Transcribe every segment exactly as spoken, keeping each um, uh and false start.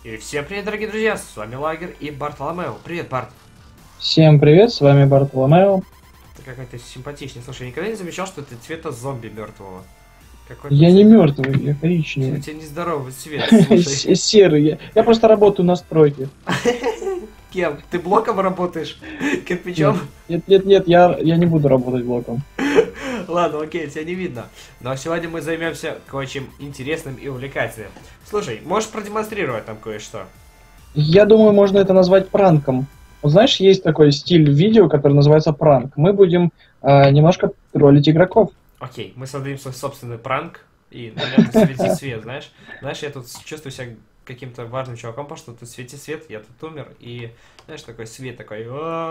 И всем привет, дорогие друзья, с вами Лагер и Бартоломео. Привет, Барт. Всем привет, с вами Бартоломео. Ты какой-то симпатичный. Слушай, я никогда не замечал, что ты цвета зомби мертвого. Я не мертвый, я коричневый. У тебя нездоровый цвет, слушай. Серый. Я, я просто работаю на стройке. Кем? Ты блоком работаешь? Кирпичом? Нет, нет, нет, я, я не буду работать блоком. Ладно, окей, тебя не видно. Но сегодня мы займемся кое-чем интересным и увлекательным. Слушай, можешь продемонстрировать нам кое-что? Я думаю, можно это назвать пранком. Вот знаешь, есть такой стиль видео, который называется пранк. Мы будем э, немножко троллить игроков. Окей, мы создадим свой собственный пранк. И на меня тут свети свет, знаешь? Знаешь, я тут чувствую себя каким-то важным чуваком, потому что тут свети свет, я тут умер. И, знаешь, такой свет такой...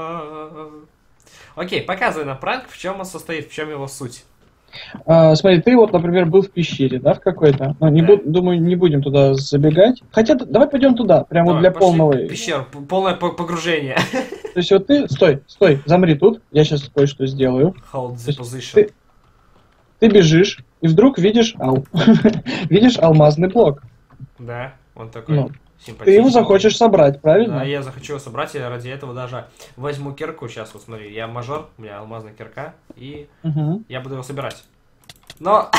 Окей, показывай нам пранк, в чем он состоит, в чем его суть. А, смотри, ты вот, например, был в пещере, да, в какой-то. Ну, не Да. бу- думаю, не будем туда забегать. Хотя, давай пойдем туда, прямо вот Давай, для пошли полного... в пещеру, п- полное по- погружение. То есть вот ты... Стой, стой, замри тут. Я сейчас кое-что сделаю. Hold То the есть position. Ты, ты бежишь, и вдруг видишь... Ау. видишь алмазный блок. Да, он такой Ну, симпатичный. Ты его захочешь собрать, правильно? Да, я захочу его собрать, и ради этого даже возьму кирку. Сейчас, вот смотри, я мажор, у меня алмазная кирка, и Угу. я буду его собирать. Но...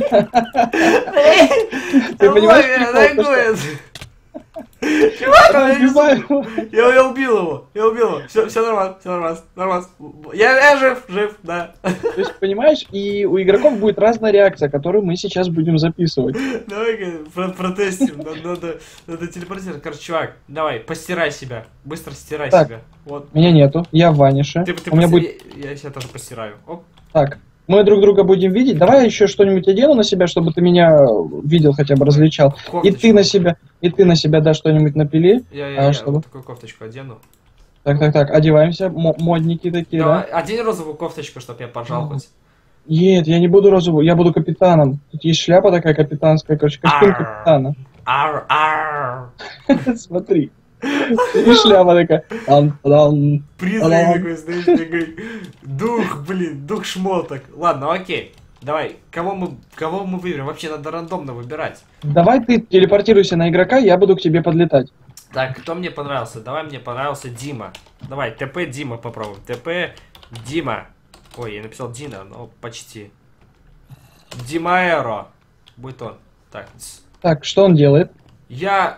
Ты понимаешь, прикол, то, что- Чувак, Я я не убиваю знаю. его. Я, я убил его, я убил его. Все, все нормально, все нормально, нормально. Я, я жив, жив, да. То есть, понимаешь, и у игроков будет разная реакция, которую мы сейчас будем записывать. Давай-ка про протестим, надо, надо, надо телепортировать. Короче, чувак, давай, постирай себя, быстро стирай Так. себя. Вот. Меня нету, я в ванише. Ты, ты У меня пости- будет... я, я себя тоже постираю. Оп. Так, мы друг друга будем видеть. Давай я еще что-нибудь одену на себя, чтобы ты меня видел, хотя бы различал. И Кофточку. ты на себя, и ты на себя, да, что-нибудь напили. Я, я, А, я чтобы? вот такую кофточку одену. Так, так, так, одеваемся, мо- модники такие, Давай, да? одень розовую кофточку, чтоб я поржал Мгм. хоть. Нет, я не буду розовую, я буду капитаном. Тут есть шляпа такая капитанская, короче, костюм Ар. капитана. Ар, ар. Смотри. И шляпа такая. Там-там. Призрак Алло. такой, знаешь, такой. Дух, блин, дух шмоток. Ладно, окей. Давай, кого мы, кого мы выберем? Вообще надо рандомно выбирать. Давай ты телепортируйся на игрока, я буду к тебе подлетать. Так, кто мне понравился? Давай, мне понравился Дима. Давай, ТП Дима попробуем. ТП Дима. Ой, я написал Дина, но почти. Димаэро. Будет он. Так, ц. Так, что он делает? я...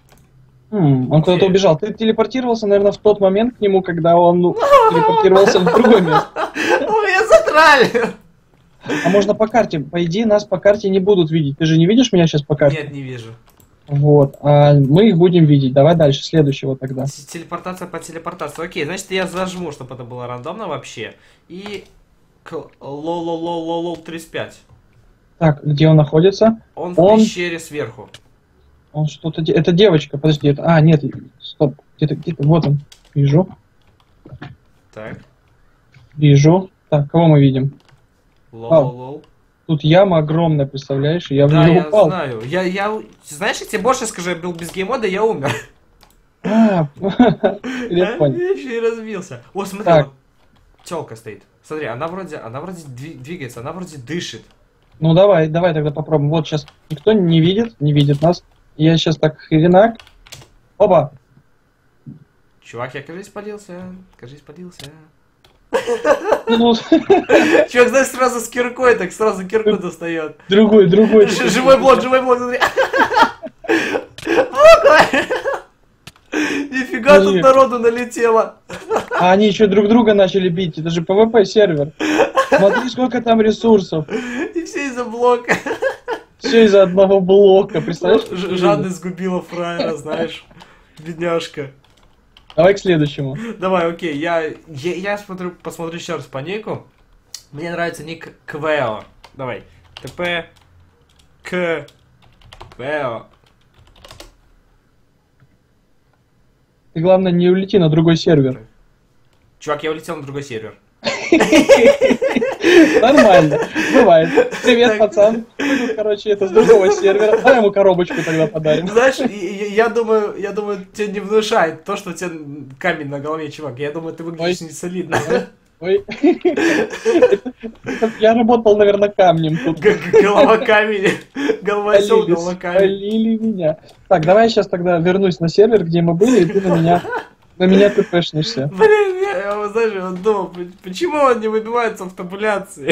М, он куда-то Где? убежал. Ты телепортировался, наверное, в тот момент к нему, когда он ну, телепортировался в другое место. Вы меня затрали! А можно по карте. По идее, нас по карте не будут видеть. Ты же не видишь меня сейчас по карте? Нет, не вижу. Вот. А мы их будем видеть. Давай дальше, следующего тогда. Т- Телепортация по телепортации. Окей, значит, я зажму, чтобы это было рандомно вообще. И... Лол-лол-лол-лол тридцать пять. Так, где он находится? Он в Он- пещере сверху. Он что-то... де- Это девочка, подожди. Это... А, нет, стоп. Где-то, где-то, вот он. Вижу. Так. Вижу. Так, кого мы видим? Лол-лол-лол. Тут яма огромная, представляешь? Я в Да, нее я упал. знаю. Я, я... Знаешь, я тебе больше скажу, я был без геймода, я умер. А, Да? я понял. Я еще и разбился. О, смотри, Так. вот телка стоит. Смотри, она вроде, она вроде дви- двигается, она вроде дышит. Ну давай, давай тогда попробуем. Вот сейчас никто не видит, не видит нас. Я сейчас так хренак. Опа! Чувак, я, кажись, спалился. Кажись, спалился. Ну, Чувак, знаешь, сразу с киркой, так сразу кирку достает. другой, другой. Ж- Живой блок, живой блок, смотри. Блок! Нифига тут Подожди. народу налетело. А они еще друг друга начали бить. Это же PvP сервер. Смотри, сколько там ресурсов. И все из-за блока. Все из-за одного блока. Представляешь? Ж- Жанна сгубила фраера, знаешь. Бедняжка. Давай к следующему. Давай, окей, я, я, я смотрю, посмотрю еще раз по нику. Мне нравится ник Квео. Давай. ТП К Квео. Ты, главное, не улети на другой сервер. Чувак, я улетел на другой сервер. Нормально. Бывает. Привет, Так. пацан. Мы тут, короче, это с другого сервера. Давай ему коробочку тогда подарим. Знаешь, и- и- я думаю, я думаю, тебе не внушает то, что у тебя камень на голове, чувак. Я думаю, ты выглядишь Ой. не солидно. Ой. Я работал, наверное, камнем тут. Голова камень. Голова осел, голова камень. Спалили меня. Так, давай я сейчас тогда вернусь на сервер, где мы были, и ты на меня, на меня тпшнешься. Блин, я, я вот, знаешь, вот думал, почему он не выбивается в табуляции?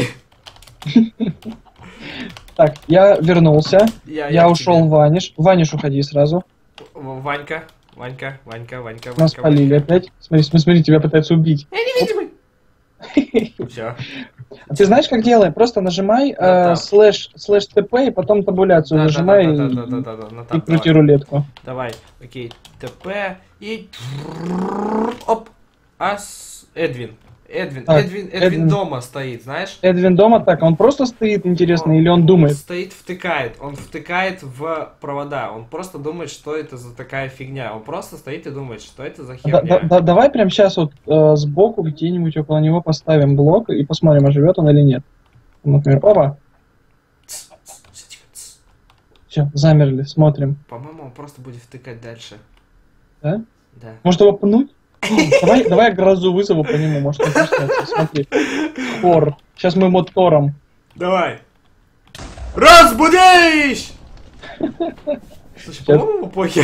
Так, я вернулся. Я, Я ушел в Ваниш. Ваниш, уходи сразу. Ванька, Ванька, Ванька, Ванька, Нас Ванька. спалили опять. Смотри, смотри, смотри, тебя пытаются убить. Я невидимый. Все. А ты знаешь, как делаем? Просто нажимай Да, э, слэш, слэш тп, и потом табуляцию нажимай и- и крути рулетку. Давай, окей, ТП и... Оп, ас... Эдвин. Эдвин, Так, Эдвин, Эдвин Эдвин. дома стоит, знаешь? Эдвин дома так, он просто стоит, интересно, или он думает? стоит, втыкает. Он втыкает в провода. Он просто думает, что это за такая фигня. Он просто стоит и думает, что это за Да- херня. да- да- давай прямо сейчас вот э, сбоку где-нибудь около него поставим блок и посмотрим, а живет он или нет. Например, опа, Тс, тс, тихо, тс. все, замерли, смотрим. По-моему, он просто будет втыкать дальше. Да? Да. Может его пнуть? М, Давай, давай я грозу вызову по нему, может он проснется. Смотри. Тор. Сейчас мы ему Тором. Давай. Разбудись! Слушай, по-моему, похер.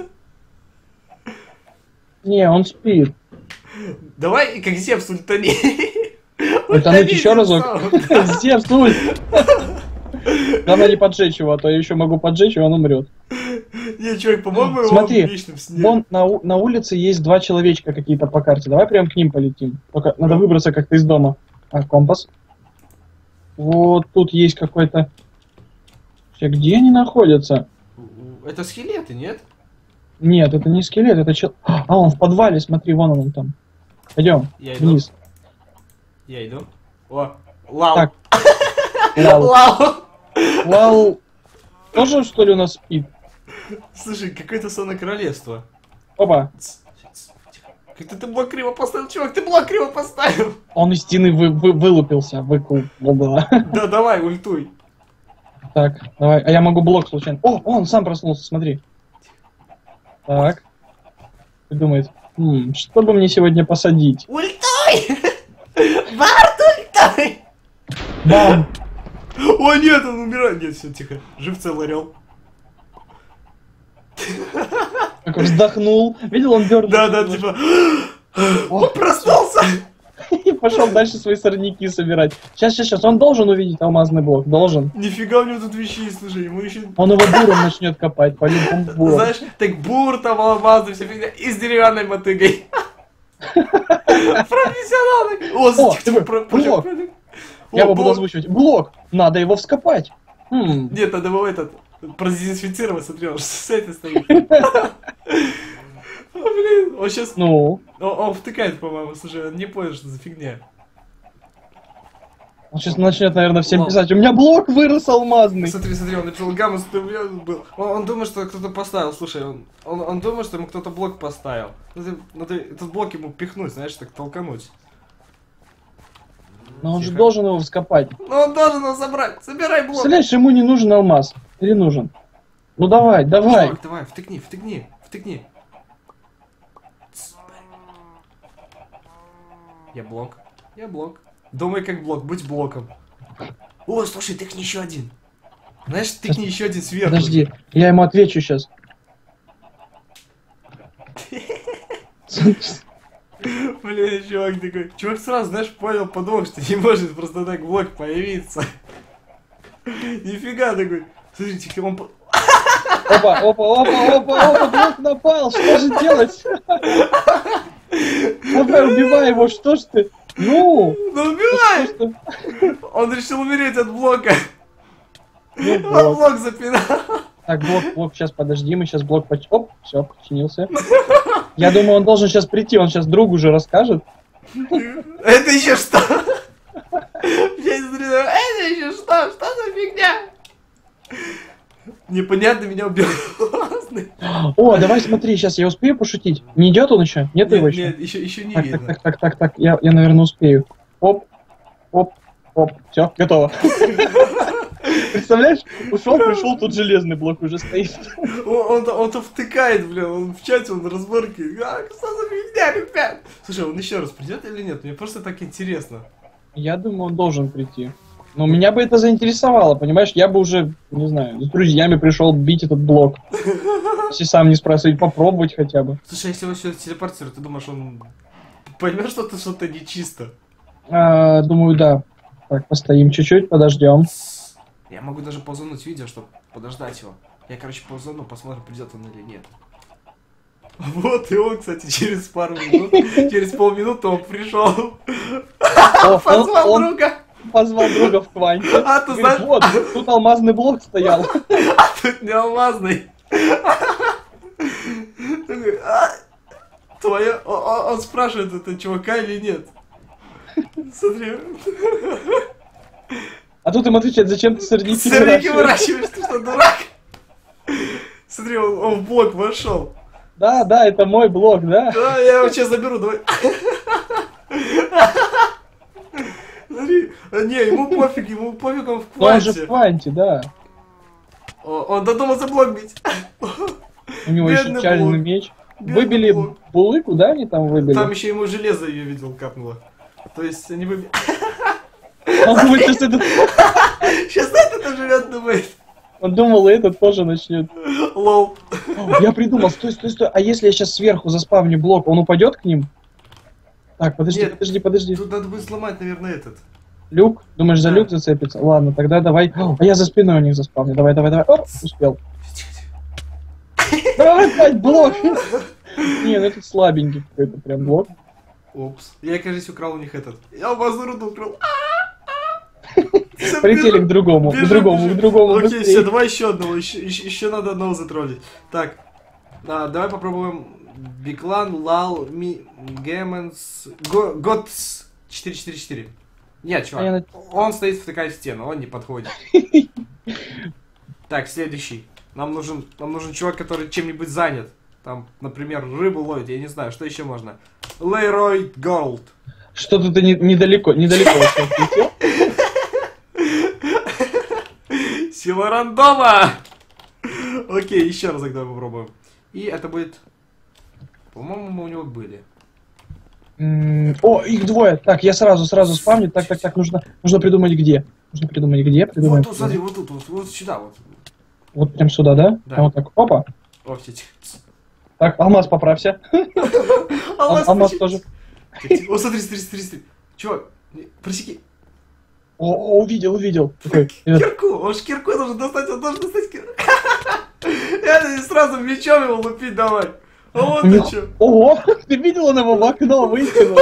Не, он спит. Давай, как Зевс ультани. Ультануть еще разок. Зевс, ульт! Главное не поджечь его, а то я еще могу поджечь, и он умрет. Не, чувак, по-моему, его Смотри, в вечном сне. Вон на, у- на улице есть два человечка какие-то по карте. Давай прям к ним полетим. Только надо выбраться как-то из дома. А, компас. Вот тут есть какой-то... Вообще, где они находятся? Это скелеты, нет? Нет, это не скелет, это чел... А, он в подвале, смотри, вон он там. Пойдем, Я иду. вниз. Я иду. О, лал. Так. Лал. Лал. Лал тоже, что ли, у нас спит? Слушай, какое-то сонное королевство. Опа. Как-то ты блок криво поставил, чувак, ты блок криво поставил. Он из стены вы, вы, вылупился, выкул. Бла-бла. Да, давай, ультуй. Так, давай. А я могу блок случайно. О, он сам проснулся, смотри. Так. И думает, «М, что бы мне сегодня посадить? Ультой! Барт, ультой! Бам! О, нет, он умирает. Нет, все, тихо. Жив целый орел. Как он вздохнул. Видел, он дернул. Да, да, типа. О, Он проснулся! и пошел дальше свои сорняки собирать. Сейчас, сейчас, сейчас. Он должен увидеть алмазный блок. Должен. Нифига у него тут вещей, слушай, ему еще... Он его буром начнет копать. По-любому буром. Знаешь, так бур там, алмазы, вся фигня, и с деревянной мотыгой. Профессионалы! О, О, тихо, тихо, ты про- блок. про- Я О, его буду блок. озвучивать. Блок! Надо его вскопать. Хм. Нет, надо его этот, продезинфицировать, смотри, он с этой стоит. О, блин, он сейчас... Ну, Он, он втыкает, по-моему, слушай, он не понял, что за фигня. он сейчас начнет, наверное, всем Лол. писать. У меня блок вырос алмазный. Смотри, смотри, он написал гамма, у меня был. Он, он думает, что кто-то поставил, слушай, он, он, он думает, что ему кто-то блок поставил. Надо, надо этот блок ему пихнуть, знаешь, так толкануть. Но он же Тихо. должен его вскопать. Но он должен его забрать, собирай блок. Представляешь, ему не нужен алмаз. Или нужен? Ну давай, давай. Чувак, давай, втыкни, втыкни, втыкни. Я блок, я блок. Думай как блок, будь блоком. О, слушай, тыкни еще один. Знаешь, тыкни еще один сверху. Подожди, я ему отвечу сейчас. Блин, чувак такой. Чувак сразу, знаешь, понял, подумал, что не может просто так блок появиться. Нифига такой. Слушайте, он... по- Опа, опа, опа, опа, опа, блок напал. Что же делать? Давай, убивай его, что ж ты? Ну, Ну что убивай! ж ты? Он решил умереть от блока. Ну, Он блок. блок запинал. Так, блок, блок, сейчас подожди, мы сейчас блок поч... Оп, все, подчинился. Я думаю, он должен сейчас прийти, он сейчас другу уже расскажет. Это еще что? Я не знаю, это еще что? Что за фигня? Непонятно, меня убил. О, давай смотри, сейчас я успею пошутить. Не идет он еще? Нет его Нет, еще? нет, еще, еще не Так, так, видно. так, так, так, так, я, я, наверное, успею. Оп, оп, оп, все, готово. Представляешь, ушел, пришел, тут железный блок уже стоит. Он, он, он-то втыкает, блин, он в чате, он разборки. А, что за фигня, ребят? Слушай, он еще раз придет или нет? Мне просто так интересно. Я думаю, он должен прийти. Но меня бы это заинтересовало, понимаешь? Я бы уже, не знаю, с друзьями пришел бить этот блок. Если сам не спрашивать, попробовать хотя бы. Слушай, если его сюда телепортируют, ты думаешь, он поймет, что это что-то нечисто? А, думаю, да. Так, постоим чуть-чуть, подождем. Я могу даже паузануть видео, чтобы подождать его. Я, короче, паузану, посмотрим, придет он или нет. Вот и он, кстати, через пару минут, через полминуты он пришел. Позвал друга. Позвал друга в кванте. А, ты знаешь... Вот, тут алмазный блок стоял. А тут не алмазный. Твоя... Он спрашивает, это чувака или нет. Смотри. А тут им отвечает, зачем ты сорняки выращиваешь? Сорняки выращиваешь, ты что, дурак? Смотри, он, он в блок вошел. Да, да, это мой блок, да? Да, я его сейчас заберу, давай. Смотри, не, ему пофиг, ему пофиг, он в кванте. Он же в кванте, да. О, он додумался блок бить. У него Бедный еще чальный блок. меч. Бедный Выбили блок. булыку, да, они там выбили? Там еще ему железо, я видел, капнуло. То есть они выбили... Он думает, сейчас этот... Сейчас этот живет, думает. Он думал, и этот тоже начнет. Лол. Я придумал, стой, стой, стой. А если я сейчас сверху заспавню блок, он упадет к ним? Так, подожди, Нет, подожди, подожди. Тут надо будет сломать, наверное, этот. Люк? Думаешь, за Да. люк зацепится? Ладно, тогда давай. А я за спиной у них заспавню. Давай, давай, давай. Оп, успел. Давай опять блок. Не, ну этот слабенький какой-то прям блок. Опс. Я, кажется, украл у них этот. Я алмазную руду украл. Полетели к другому, к другому, к другому. Окей, быстрее. все, давай еще одного. Еще, еще, еще надо одного затроллить. Так. А, давай попробуем. Биклан, Лал, Ми, Гэммонс, Готс четыре четыре четыре. Нет, чувак. А я на- Он стоит втыкает в стену, он не подходит. Так, следующий. Нам нужен, нам нужен чувак, который чем-нибудь занят. Там, например, рыбу ловит, я не знаю, что еще можно. Лейрой Голд. Что-то ты не- недалеко, недалеко вообще отлетел. Сила рандома! Окей, еще раз тогда попробуем. И это будет... По-моему, мы у него были. М, О, их двое. Так, я сразу, сразу спавню. Так, так, так, нужно, нужно придумать где. Нужно придумать где. Придумаем. Вот тут, смотри, вот тут, вот, вот сюда, вот. Вот прям сюда, да? Да. А вот так, опа. О, все, тихо. Так, алмаз поправься. Алмаз, Алмаз почти- тоже. Тихо, тихо. О, смотри, смотри, смотри, смотри. Чувак, не- просеки. О, о, увидел, увидел. Такой, э, Кирку, он ж кирку должен достать, он должен достать кирку. Я сразу мечом его лупить давай. А вот у ты него- чё. Ого, ты видел, он его в окно выкинул.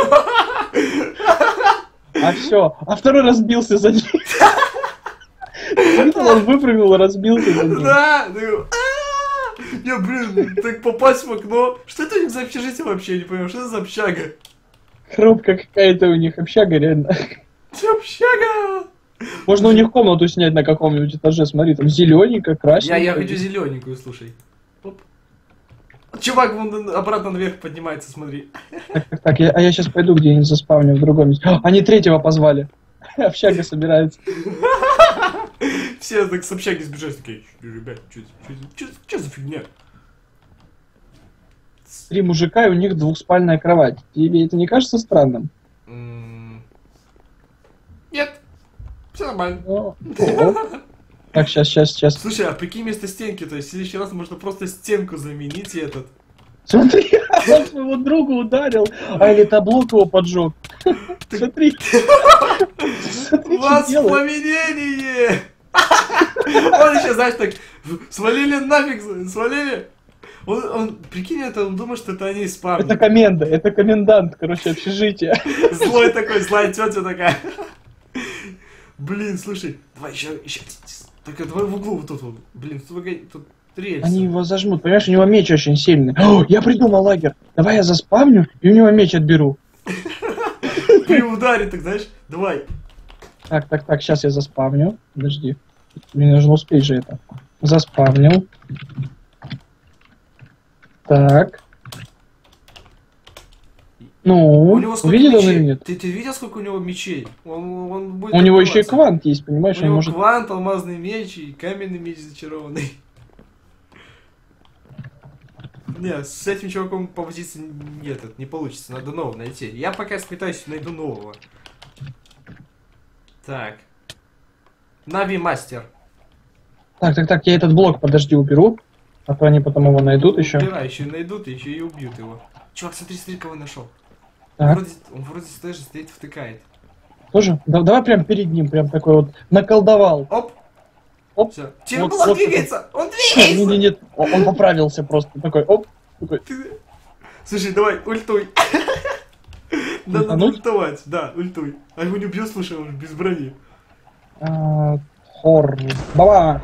А все, а второй разбился за ним. Ты видел, он выпрыгнул и разбился за ним. Да, ну, а, не, блин, так попасть в окно. Что это у них за общежитие вообще, я не понимаю, что это за общага? Хрупка какая-то у них общага, реально. Общага! Можно у них комнату снять на каком-нибудь этаже, смотри, там зелененько, Я, красненько. я хочу зелененькую, слушай. Оп. Чувак вон обратно наверх поднимается, смотри. Так, так, так, я, а я сейчас пойду где-нибудь заспавню в другом месте. А, они третьего позвали. Общага собирается. Все так с общаги сбежали, такие, ребят, что за фигня? Три мужика, и у них двухспальная кровать. Тебе это не кажется странным? М, Нет, все нормально. О, о. Так, сейчас, сейчас, сейчас. Слушай, а прикинь вместо стенки, то есть в следующий раз можно просто стенку заменить и этот. Смотри, он своего друга ударил, а или таблок его поджег. Смотри. Смотри, что делает. Воспламенение! Он еще, знаешь, так, свалили нафиг, свалили. Он, он, прикинь, это, он думает, что это они из парня. Это коменда, это комендант, короче, общежития. Злой такой, злая тетя такая. Блин, слушай, давай еще, еще. Так, давай в углу вот тут вот. Блин, тут, тут рельсы. Они его зажмут, понимаешь, у него меч очень сильный. О, я придумал лагерь. Давай я заспавню, и у него меч отберу. При ударе, так знаешь, давай. Так, так, так, сейчас я заспавню. Подожди. Мне нужно успеть же это. Заспавнил. Так. Ну, У него сколько видел он мечей? или нет? Ты, ты видел, сколько у него мечей? Он, он будет У него еще и открываться. квант есть, понимаешь? У Он него может... квант, алмазный меч и каменный меч зачарованный. Не, с этим чуваком повозиться нет, это не получится, надо нового найти. Я пока спытаюсь, найду нового. Так. Нави мастер. Так, так, так, я этот блок, подожди, уберу. А то они потом его найдут еще. Убирай, еще и найдут, и еще и убьют его. Чувак, смотри, смотри, кого я нашел. Он Так, вроде, он вроде даже стоит, втыкает. тоже? Да, давай прям перед ним, прям такой вот наколдовал. Оп! Оп. Все. Тихо, Вот- блок вот двигается! Он Нет, двигается! нет, нет, он он поправился просто. Такой, оп. Такой, Ты- Слушай, давай, ультуй. Надо Ультануть? ультовать, да, ультуй. А его не убьет, слушай, он же без брони. а, хор. Баба.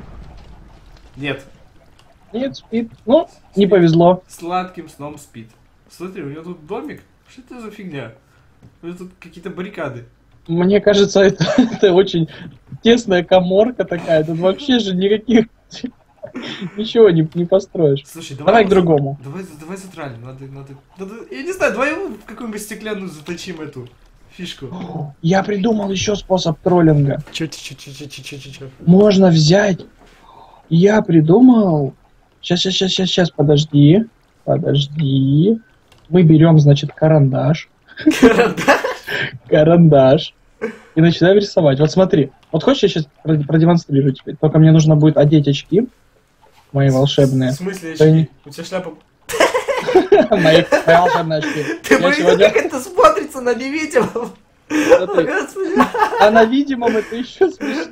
Нет, Нет, спит. Ну, не повезло. сладким сном спит. Смотри, у него тут домик. Что это за фигня? У него тут какие-то баррикады. Мне кажется, это, это очень тесная каморка такая. Тут вообще же никаких... Ничего не, не построишь. Слушай, давай... Давай к его- другому. Давай, давай затралим, надо, надо, надо... Я не знаю, давай его в какую-нибудь стеклянную заточим эту фишку. Я придумал еще способ троллинга. Чё, чё, чё, чё, чё, чё, чё, чё? Можно взять... Я придумал... Сейчас, сейчас, сейчас, сейчас, сейчас, подожди. Подожди. Мы берем, значит, карандаш. Карандаш? Карандаш. И начинаем рисовать. Вот смотри. Вот хочешь, я сейчас продемонстрирую тебе? Только мне нужно будет одеть очки. Мои волшебные. В смысле, Да не- очки? У тебя шляпа... Мои мои волшебные очки. Ты Я бы видел, сегодня... как это смотрится на невидимом? Смотри. Господи, А на видимом это еще смешнее.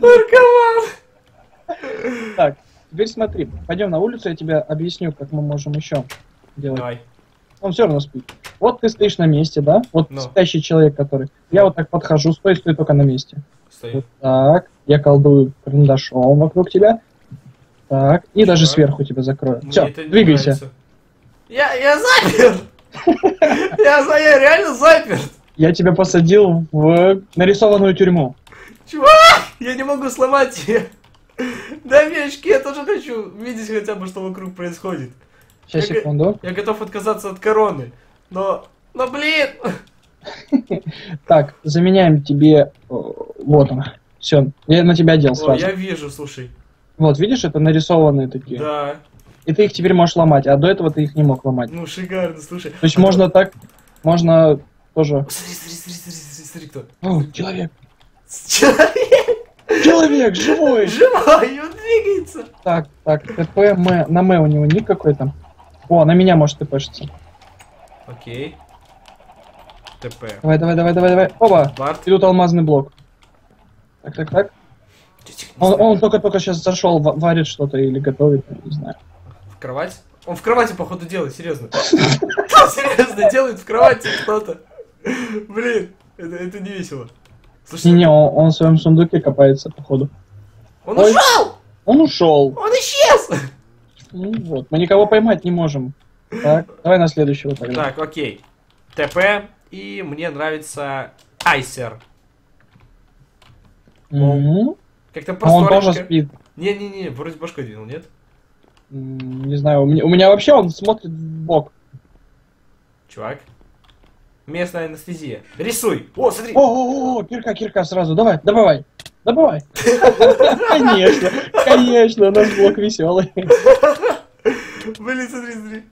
наркоман! Так, теперь смотри. Пойдем на улицу, я тебе объясню, как мы можем еще делать. Давай. Он все равно спит. Вот ты стоишь на месте, да? Вот Ну. спящий человек, который. Я вот так подхожу, стой, стой только на месте. Стой. Вот так. Я колдую карандашом вокруг тебя. Так. И даже Так. сверху тебя закрою. Мне Все, это не двигайся. нравится. Я, я запер! Я, за- я реально запер! Я тебя посадил в нарисованную тюрьму. Чувак! Я не могу сломать ее! Дай мне очки, я тоже хочу видеть хотя бы, что вокруг происходит. Сейчас, Я- секунду. Я готов отказаться от короны. Но... Но, блин! Так, заменяем тебе... о, Вот он. Все, я на тебя одел О, сразу. я вижу, слушай. Вот, видишь, это нарисованные такие. Да. И ты их теперь можешь ломать, а до этого ты их не мог ломать. Ну, шикарно, слушай. То есть можно так, можно тоже... Смотри, смотри, смотри, смотри, смотри, смотри, кто. О, человек! Человек Человек, живой! живой, он двигается. Так, так, ТП, М, на М у него ник какой-то. О, на меня может ТПшиться. Окей. ТП. Давай, давай, давай, давай, давай. Оба! Барт. И тут алмазный блок. Так, так, так. Он, он только-только сейчас зашел, ва- варит что-то или готовит, я не знаю. В кровать? Он в кровати, походу, делает, серьезно. Он серьезно делает в кровати что-то. Блин, это, это не весело. Слушай, Не-не, он, он в своем сундуке копается, походу. он Ой. ушел! Он ушел. Он исчез! Ну вот, мы никого поймать не можем. Так, давай на следующего тогда. Так, окей. ТП, и мне нравится Айсер. Мгм. Как-то А он тоже просторненько. спит. Не-не-не, вроде башкой двинул, нет? М, Не знаю, у меня, у меня вообще он смотрит в бок. Чувак. Местная анестезия. Рисуй! О, смотри! О-о-о, кирка, кирка сразу, давай, добывай. Добывай. Конечно, конечно, у нас блок веселый. Блин, смотри, смотри.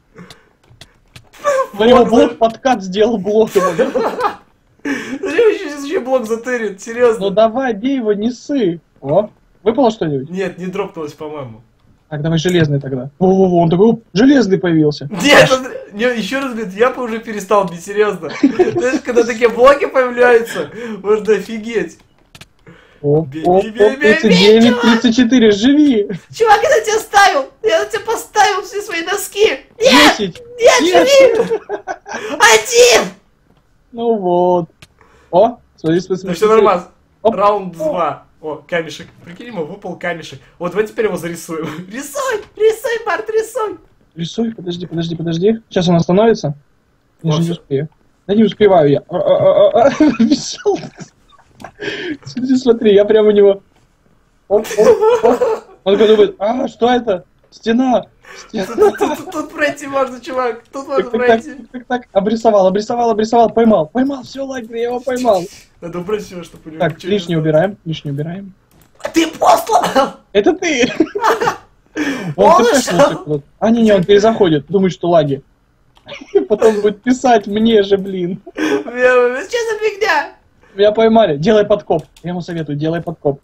На него блок подкат сделал блок ему. да? Смотри, он сейчас еще блок затырит, Ну серьезно. давай, бей его, несы. О, выпало что-нибудь? Нет, не дропнулось, по-моему. Так, давай железный тогда. О, он такой, оп, железный появился. Нет, смотри, не, еще раз, говорит, я бы уже перестал бить, серьезно. Знаешь, когда такие блоки появляются, можно офигеть. Оп, Бей, оп, бей, бей, оп, бей, тридцать бей, девять, чувак! тридцать четыре, живи. Чувак, я на тебя ставил! Я на тебя поставил все свои носки! Нет! десять. Нет, Нет. живи! Один! Ну вот. О, смотри, смотри, Ну смотри. все нормально. Оп. Раунд два. О, камешек. Прикинь, ему выпал камешек. Вот давай теперь его зарисуем. Рисуй! Рисуй, Барт, рисуй! Рисуй, подожди, подожди, подожди. Сейчас он остановится. Я Вот же не всё. успею. Да не успеваю я. А, а, а, а, бежал. Смотри, смотри, я прям у него. Оп, оп, оп. Он такой думает, а, что это? Стена. Тут, тут- тут- тут пройти можно, чувак. Тут можно Так, так, пройти. так, так, так, обрисовал, обрисовал, обрисовал, поймал, поймал, все, лагерь, я его поймал. Надо убрать все, чтобы у него Так, ничего не лишнее осталось. убираем, лишнее убираем. Ты пост сломал! Это ты! Он Он ушел. тпшнулся куда-то. А, не, не, он перезаходит, думает, что лаги. Потом будет писать мне же, блин. Что за фигня? Меня поймали, делай подкоп. Я ему советую, делай подкоп.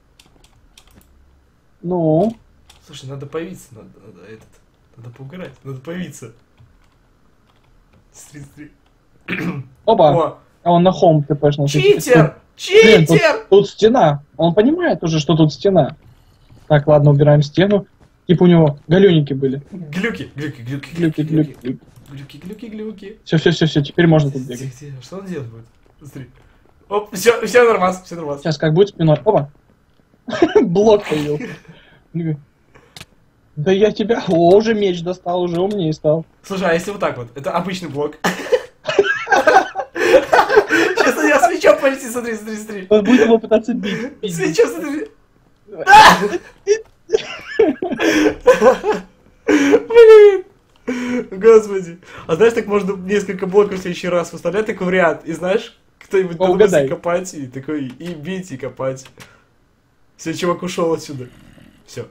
Ну, Слушай, надо появиться, надо, надо этот, надо поугарать, надо появиться. Смотри, смотри. опа, О, а он на хом тпшнулся. читер! Блин, тут, Читер! тут стена. Он понимает уже, что тут стена. Так, ладно, убираем стену. Типа у него галюники были. Глюки, глюки, глюки, Глюки, глюки, глюки. глюки, глюки, глюки. Все, все, все, все, теперь можно тут Где, бегать. где? Что он делать будет? Смотри. Оп, все, все нормально, все нормально. Сейчас как будет спиной. Опа. Блок появился. Да я тебя... О, уже меч достал, уже умнее стал. Слушай, а если вот так вот? Это обычный блок. Сейчас на него с мечом полетит, смотри, смотри, смотри. Он будет его пытаться бить. С мечом, смотри. Блин! Господи. А знаешь, так можно несколько блоков в следующий раз выставлять такой вариант. И знаешь, кто-нибудь О, додумается угадай. копать, и такой, и бить, и копать. Все, чувак ушел отсюда. Все.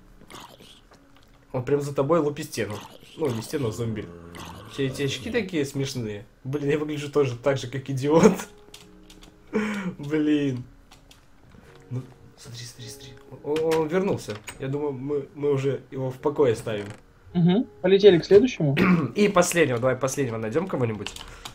Он прям за тобой лупит стену. Ну, не стену, а зомби. Все эти очки такие смешные. Блин, я выгляжу тоже так же, как идиот. Блин. Ну, смотри, смотри, смотри. Он, он вернулся. Я думаю, мы, мы уже его в покое ставим. Угу. Полетели к следующему. И последнего, давай последнего найдем кого-нибудь.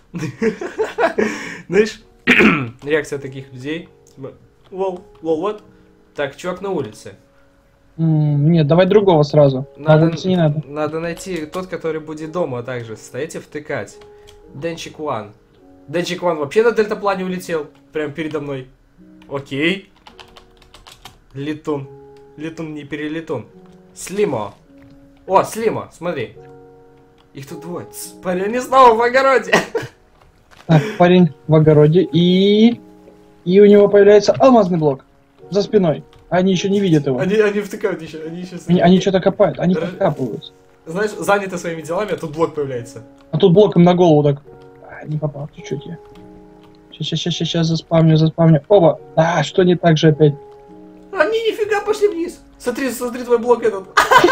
Знаешь, реакция таких людей. Лол, лол, вот. Так, чувак на улице. М, Нет, давай другого сразу. На Надо, улице не надо. надо найти тот, который будет дома, а также стоять и втыкать. Денчик Ван. Денчик Ван вообще на дельтаплане улетел. Прям передо мной. Окей. Летун. Летун не перелетун. Слимо. О, Слимо, смотри. Их тут двое. Ц, парень, они снова в огороде. Так, парень в огороде. И... И у него появляется алмазный блок. За спиной. Они еще не видят его. Они, они втыкают еще. Они, сейчас... Они, они что-то копают, они Р- подкапываются. Знаешь, заняты своими делами, а тут блок появляется. А тут блоком на голову так. А, не попал, чуть-чуть я. Сейчас, сейчас, сейчас, сейчас заспавню, заспавню. Оба! А, что не так же опять? Они нифига пошли вниз. Смотри, смотри твой блок этот.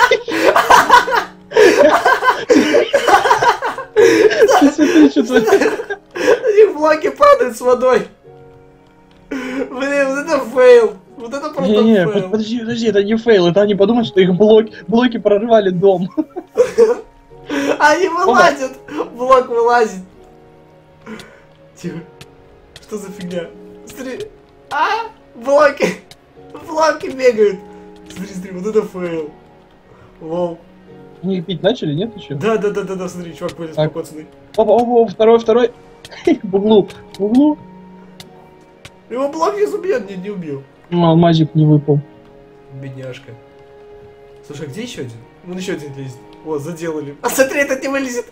Смотри, что творится. Их блоки падают с водой. Блин, вот это фейл. Вот это просто Не-не, фейл. подожди, подожди, это не фейл, это они подумают, что их блоки, блоки прорвали дом. Они вылазят. Блок вылазит. Тихо. Что за фигня? Смотри. А? Блоки. Блоки бегают. Смотри, смотри, вот это фейл. Лол. Они их пить начали, нет еще? Да, да, да, да, да, смотри, чувак вылез Так. покоцанный. Опа, опа, опа, второй, второй. В углу, в углу. Его блок не убьет, не, не убил. Ну, алмазик не выпал. Бедняжка. Слушай, а где еще один? Вон еще один лезет. О, заделали. А смотри, этот не вылезет.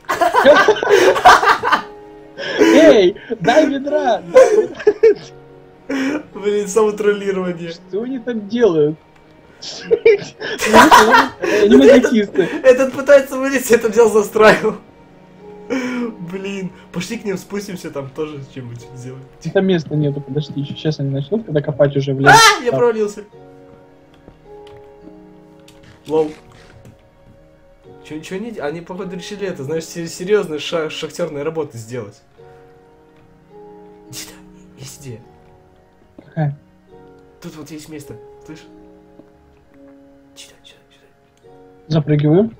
Эй, дай ведра, дай ведра. Блин, самотроллирование. Что они так делают? Они мазохисты. Этот пытается вылезть, этот взял застраивал. Блин, пошли к ним спустимся, там тоже чем-нибудь сделаем. Там места нету, подожди, еще сейчас они начнут, когда копать уже в лес. А, я провалился. Лол. Че, че они, они походу решили это, знаешь, серьезные ша шахтерные работы сделать. Иди сюда, есть идея. Какая? Тут вот есть место, слышь? Сюда, сюда, сюда. Запрыгиваю.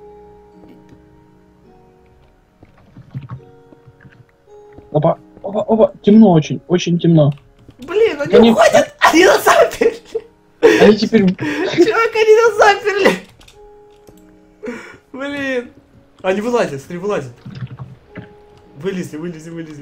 Опа, опа, опа, темно очень, очень темно. Блин, они, Они- уходят! Они нас заперли! Они теперь... Чувак, они нас заперли! Блин! Они вылазят, смотри, вылазят. Вылезли, вылезли, вылезли.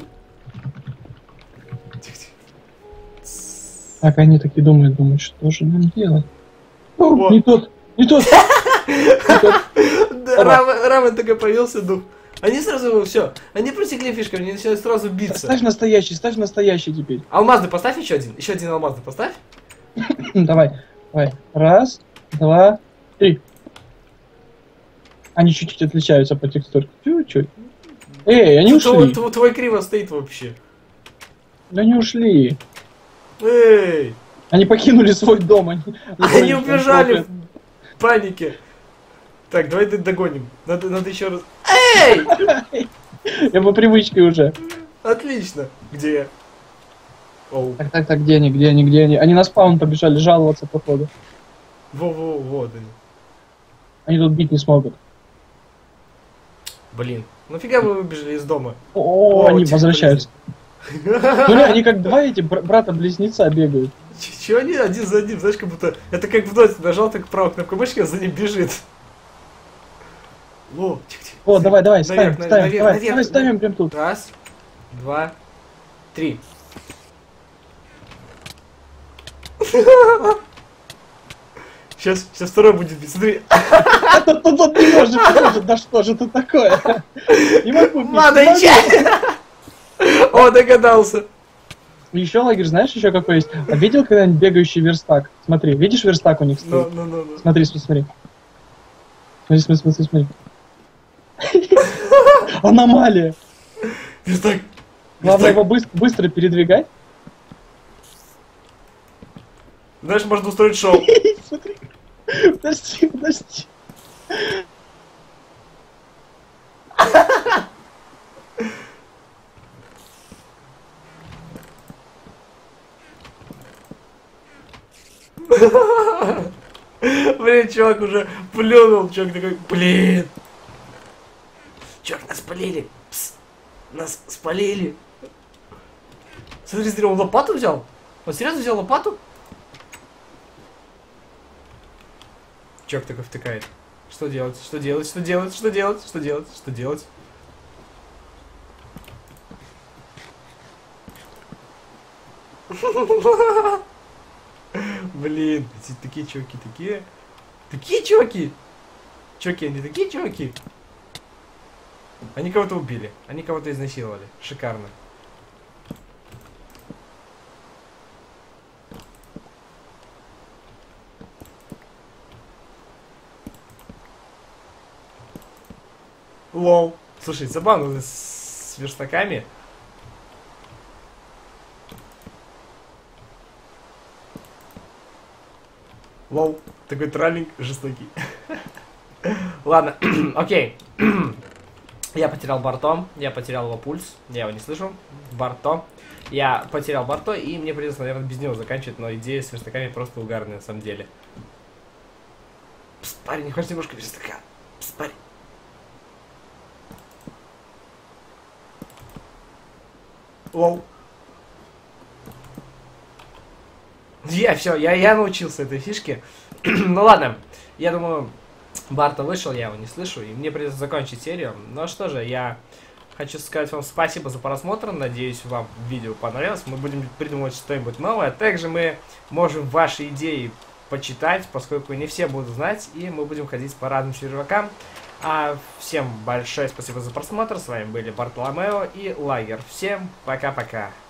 Тихо, тихо. Так, они такие думают, думают, что же нам делать? О, О. не тот, не тот. Не тот. Да, Рамен, Рамен такой появился дух. Они сразу, все, они просекли фишками, они начинают сразу биться. Ставь настоящий, ставь настоящий теперь. Алмазный поставь еще один, еще один алмазный поставь. Давай, давай. Раз, два, три. Они чуть-чуть отличаются по текстуре. Чуть-чуть. Эй, они ушли. Твой, твой криво стоит вообще. Да они ушли. Эй! Они покинули свой дом. Они, Они убежали в панике. Так, давай догоним. Надо, надо еще раз. Эй! Я по привычке уже. Отлично. Где я? Оу. Так, так, так, где они, где они, где они? Они на спаун побежали жаловаться, походу. Во-во, вот они. Они тут бить не смогут. Блин, нафига вы выбежали из дома? О, О, они тихо, возвращаются. Ну, они как два эти бр- брата-близнеца бегают. Че они один за одним, знаешь, как будто... Это как в доте, нажал так правую кнопку мышки, а за ним бежит. О, тихо, тихо. О, давай, давай, Наверх, ставим, наверх, ставим, наверх, давай, наверх. давай, ставим прям тут. Раз, два, три. Сейчас, сейчас второй будет бить, смотри. Тут тут не может, не может, да что же это такое? Не могу бить, Ладно, не могу. иди. О, догадался. Еще лагерь, знаешь, еще какой есть? А видел когда-нибудь бегающий верстак? Смотри, видишь верстак у них Ну, стоит? ну, ну, ну. Смотри, смотри, смотри. Смотри, смотри, смотри, смотри. Аномалия. Верстак. Главное Верстак. его быс- быстро передвигать. Знаешь, можно устроить шоу. Смотри. Подожди, подожди. Блин, чувак уже плюнул, чувак такой, блин. Чувак, нас спалили. Пс, нас спалили. Смотри, смотри, он лопату взял? Он серьезно взял лопату? Чувак такой втыкает. Что делать? Что делать? Что делать? Что делать? Что делать? Что делать? Блин, эти такие чуваки, такие... Такие чуваки! Чуваки, они такие чуваки! Они кого-то убили, они кого-то изнасиловали. Шикарно. Лол. Слушай, забавно с верстаками. Лол. Такой троллинг жестокий. Ладно, окей. Я потерял Барто, я потерял его пульс, я его не слышу. Барто. Я потерял Барто, и мне придется, наверное, без него заканчивать, но идея с верстаками просто угарная на самом деле. Пс, парень, не хочешь немножко верстака? Пс, парень. Лол. Я все, я, я научился этой фишке. Ну ладно, я думаю, Барто вышел, я его не слышу, и мне придется закончить серию. Ну что же, я хочу сказать вам спасибо за просмотр, надеюсь, вам видео понравилось. Мы будем придумывать что-нибудь новое. Также мы можем ваши идеи почитать, поскольку не все будут знать, и мы будем ходить по разным сервакам. А всем большое спасибо за просмотр, с вами были Бартоломео и Лагер. Всем пока-пока.